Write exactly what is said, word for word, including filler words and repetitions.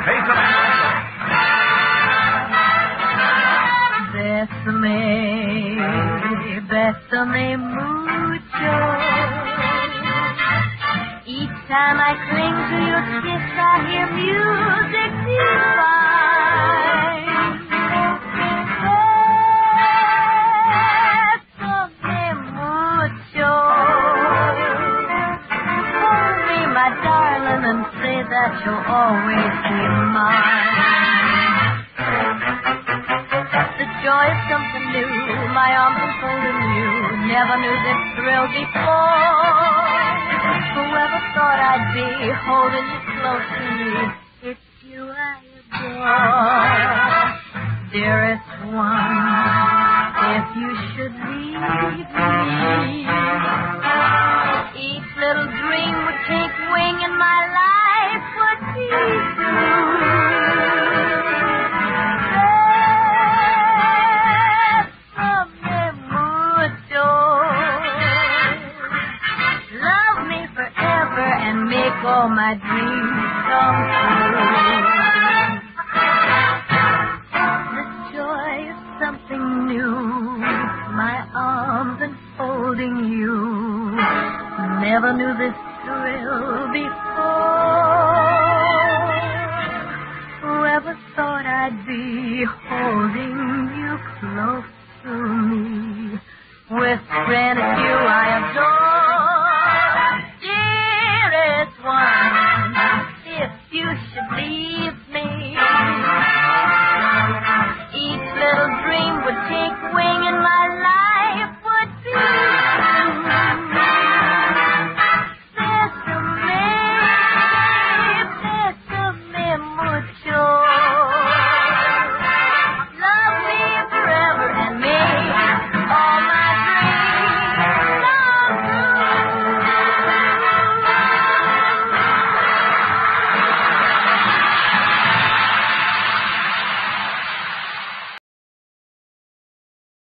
Besame, besame mucho. Each time I cling to your kiss, I hear music divine. Besame mucho. Hold me, my darling, and say that you'll always be mine. Joy is something new, my arms enfolding you. Never knew this thrill before. Whoever thought I'd be holding you close to me? It's you I adore. Dearest one, if you should leave me, each little dream would take wing and my life would be through. Make all my dreams come true. The joy is something new, my arms enfolding you. Never knew this thrill before. Whoever thought I'd be holding